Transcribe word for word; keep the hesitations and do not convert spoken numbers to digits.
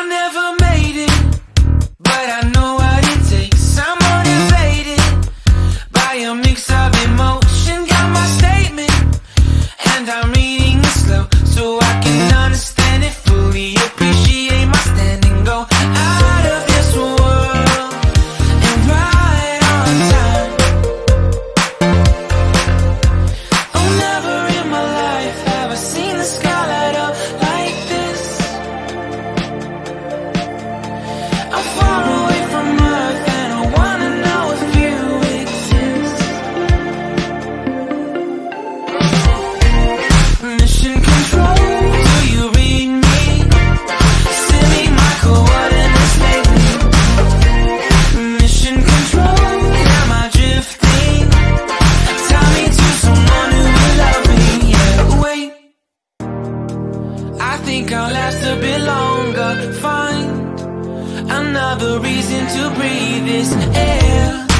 I never made it, but I know what it takes. I'm motivated by a mix of emotion. Got my statement, and I'm reading it slow so I can understand it fully. Appreciate my standing, go out of this world and right on time. Oh, never in my life have I seen the sky light up like this. I'm far away from Earth and I wanna know if you exist. Mission control, do you read me? Send me my coordinates lately. Mission control, am I drifting? Tie me to someone who will love me. Yeah, wait, I think I'll last a bit longer. Find another reason to breathe this air.